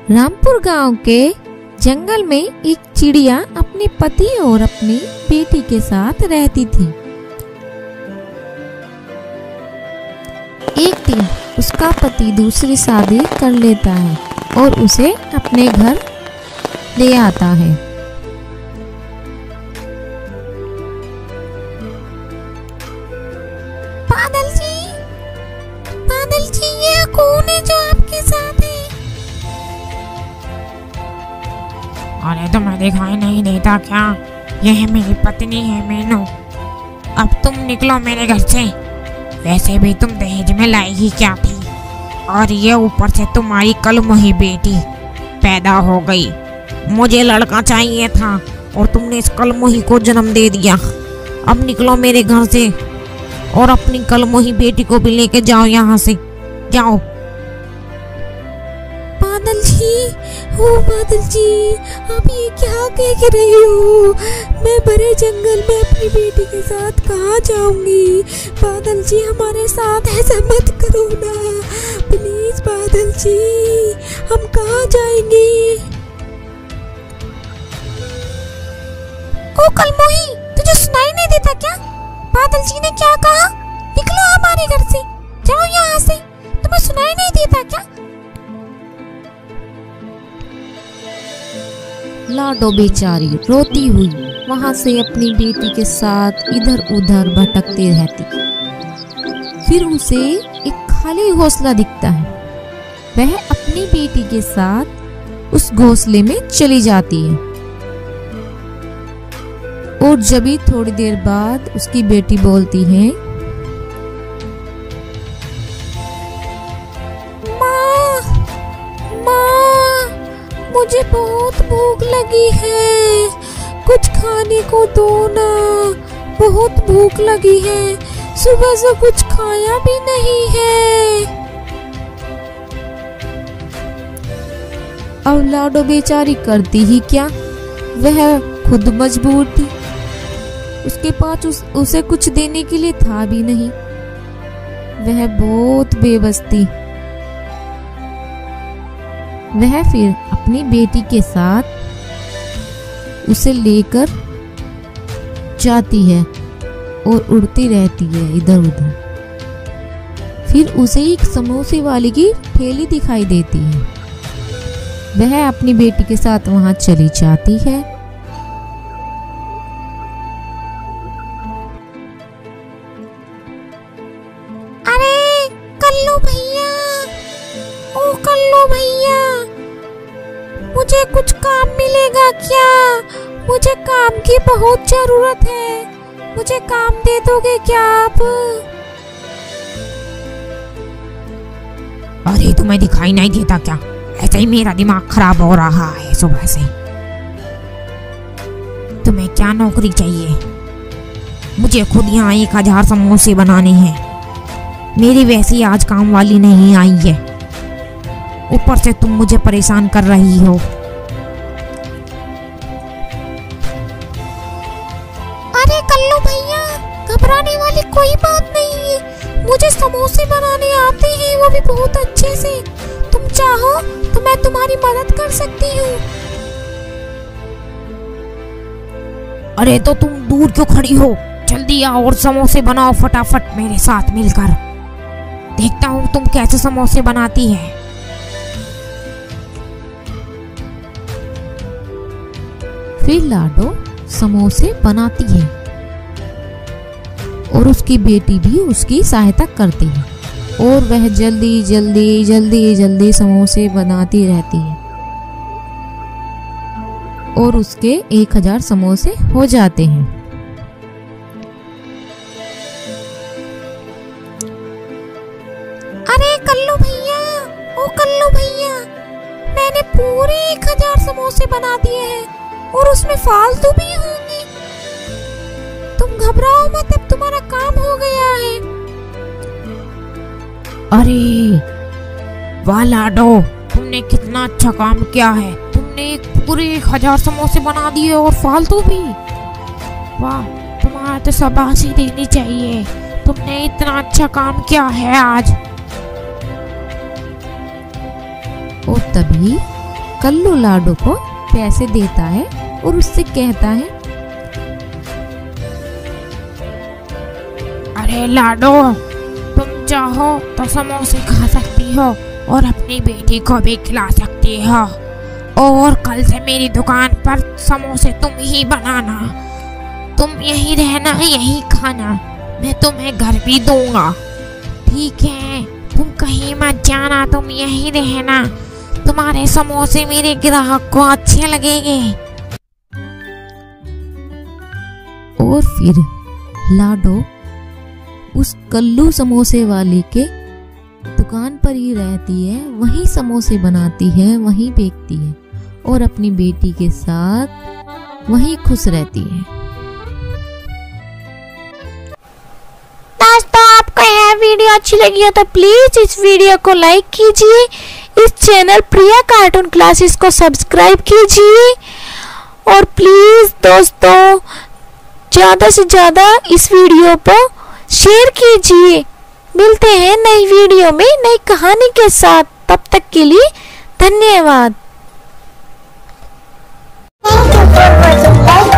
रामपुर गांव के जंगल में एक चिड़िया अपने पति और अपनी बेटी के साथ रहती थी। एक दिन उसका पति दूसरी शादी कर लेता है और उसे अपने घर ले आता है। बादल जी, ये कौन है जो आपके साथ है? अरे तुम्हें दिखाई नहीं देता क्या? यह मेरी पत्नी है मीनू। अब तुम निकलो मेरे घर से। वैसे भी तुम दहेज में लाई ही क्या थी, और ये ऊपर से तुम्हारी कलमुही बेटी पैदा हो गई। मुझे लड़का चाहिए था और तुमने इस कलमुही को जन्म दे दिया। अब निकलो मेरे घर से और अपनी कलमुही बेटी को भी लेके जाओ यहाँ से, जाओ। बादल जी, आप ये क्या कह रहे हो? मैं बड़े जंगल में अपनी बेटी के साथ कहाँ जाऊंगी? बादल जी, हमारे साथ ऐसा मत करो ना, प्लीज बादल जी, हम कहाँ जाएंगे? ओ कलमोही, तुझे सुनाई नहीं देता क्या? बादल जी ने क्या कहा? निकलो हमारे घर से, जाओ यहाँ से। तुम्हें सुनाई नहीं देता क्या? लाडो बेचारी रोती हुई वहां से अपनी बेटी के साथ इधर उधर भटकती रहती। फिर उसे एक खाली घोंसला दिखता है। वह अपनी बेटी के साथ उस घोंसले में चली जाती है और जब ही थोड़ी देर बाद उसकी बेटी बोलती है, मुझे बहुत भूख लगी है, कुछ खाने को दो ना, बहुत भूख लगी है, सुबह से कुछ खाया भी नहीं है। अब लाडो बेचारी करती ही क्या, वह खुद मजबूर थी। उसके पास उसे कुछ देने के लिए था भी नहीं। वह बहुत बेबस थी। वह फिर अपनी बेटी के साथ उसे लेकर जाती है और उड़ती रहती है इधर उधर। फिर उसे एक समोसे वाले की ठेली दिखाई देती है। वह अपनी बेटी के साथ वहां चली जाती है। अरे कल्लू भैया, ओ कल्लू भैया, मुझे कुछ काम मिलेगा क्या? मुझे काम की बहुत जरूरत है, मुझे काम दे दोगे क्या आप? अरे तुम्हें दिखाई नहीं देता क्या? ऐसे ही मेरा दिमाग खराब हो रहा है सुबह से। तुम्हें क्या नौकरी चाहिए? मुझे खुद यहाँ 1000 समोसे बनाने हैं। मेरी वैसी आज काम वाली नहीं आई है, ऊपर से तुम मुझे परेशान कर रही हो। अरे कल्लू भैया, घबराने वाली कोई बात नहीं है, मुझे समोसे बनाने आते हैं, वो भी बहुत अच्छे से। तुम चाहो तो मैं तुम्हारी मदद कर सकती हूँ। अरे तो तुम दूर क्यों खड़ी हो? जल्दी आओ और समोसे बनाओ फटाफट मेरे साथ मिलकर। देखता हूँ तुम कैसे समोसे बनाती है। फिर लाडो समोसे बनाती है और उसकी बेटी भी उसकी सहायता करती है और वह जल्दी समोसे बनाती रहती है और उसके 1000 समोसे हो जाते हैं। अरे कल्लू भैया, ओ कल्लू भैया, मैंने पूरे 1000 समोसे बना दिए हैं और उसमें फालतू भी होंगे। तुम घबराओ मत, अब तुम्हारा काम हो गया है। अरे वाह लाडो, तुमने कितना अच्छा काम किया है। तुमने पूरे 1000 समोसे बना दिए और फालतू भी। वाह, तुम्हारा तो शाबाशी देनी चाहिए, तुमने इतना अच्छा काम किया है आज। और तभी कल्लू लाडो को पैसे देता है और उससे कहता है, अरे लाडो, तुम चाहो तो समोसे खा सकती हो और अपनी बेटी को भी खिला सकती हो, और कल से मेरी दुकान पर समोसे तुम ही बनाना, तुम यहीं रहना, यहीं खाना, मैं तुम्हें घर भी दूंगा। ठीक है, तुम कहीं मत जाना, तुम यहीं रहना, तुम्हारे समोसे मेरे ग्राहक को अच्छे लगेंगे। और फिर लाडो उस कल्लू समोसे वाले के दुकान पर ही रहती है, वहीं समोसे बनाती है, वहीं बेचती है और अपनी बेटी के साथ वहीं खुश रहती है। दोस्तों, आपको यह वीडियो अच्छी लगी हो तो प्लीज इस वीडियो को लाइक कीजिए, इस चैनल प्रिया कार्टून क्लासेस को सब्सक्राइब कीजिए और प्लीज दोस्तों ज्यादा से ज्यादा इस वीडियो को शेयर कीजिए। मिलते हैं नई वीडियो में नई कहानी के साथ, तब तक के लिए धन्यवाद।